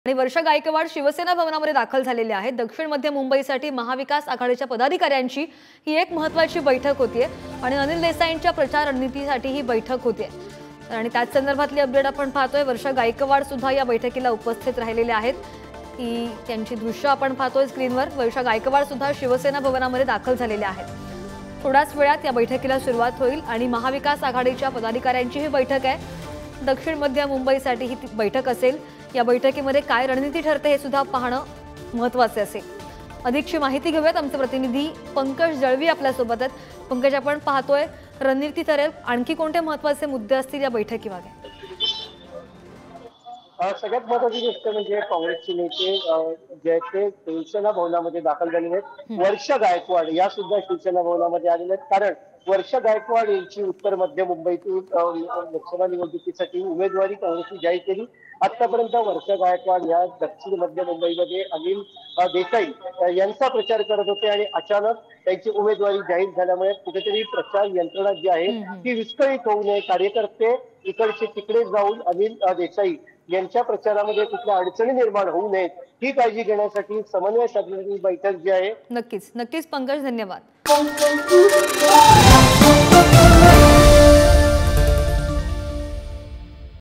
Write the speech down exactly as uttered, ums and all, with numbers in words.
आणि वर्षा गायकवाड शिवसेना भवनामध्ये दाखल झालेले आहेत। दक्षिण मध्य मुंबईसाठी महाविकास आघाडीच्या पदाधिकाऱ्यांची ही एक महत्त्वाची बैठक होतीये आणि अनिल देसाईंच्या प्रचार रणनीतीसाठी ही बैठक होतीये आणि त्याच संदर्भातली अपडेट आपण पाहतोय। वर्षा गायकवाड सुद्धा या बैठकीला उपस्थित राहिलेले आहेत। ही त्यांची दृश्य आपण पाहतोय स्क्रीनवर। वर्षा गायकवाड सुद्धा शिवसेना भवनामध्ये दाखल झालेले आहेत। थोड्याच वेळात या बैठकीला सुरुवात होईल आणि महाविकास आघाडीच्या पदाधिकाऱ्यांची ही बैठक आहे। दक्षिण मध्य मुंबईसाठी ही बैठक असेल। या बैठकीमध्ये काय रणनीती ठरते हे सुद्धा पाहणं महत्त्वाचे असेल। अधिकची माहिती घेऊयात, आमचे प्रतिनिधी पंकज जळवी आपल्या सोबत आहेत। पंकज, आपण पाहतोय रणनीती ठरेल, आणखी कोणते महत्त्वाचे मुद्दे असतील या बैठकीमध्ये? सगळ्यात महत्त्वाची गोष्ट म्हणजे काँग्रेसचे नेते जे ते शिवसेना भवनामध्ये दाखल झालेले आहेत। वर्षा गायकवाड या सुद्धा शिवसेना भवनामध्ये आलेले आहेत, कारण वर्षा गायकवाड यांची उत्तर मध्य मुंबईतील लोकसभा निवडणुकीसाठी उमेदवारी काँग्रेसने जाहीर केली। आतापर्यंत वर्षा गायकवाड या दक्षिण मध्य मुंबईमध्ये अनिल देसाई यांचा प्रचार करत होते आणि अचानक त्यांची उमेदवारी जाहीर झाल्यामुळे कुठेतरी प्रचार यंत्रणा जी आहे ती विस्कळीत होऊ नये, कार्यकर्ते इकडचे तिकडे जाऊन अनिल देसाई यांच्या प्रचारामध्ये कुठल्या अडचणी निर्माण होऊ नयेत ही काळजी घेण्यासाठी समन्वय साधण्याची बैठक जी आहे। नक्कीच नक्कीच पंकज, धन्यवाद।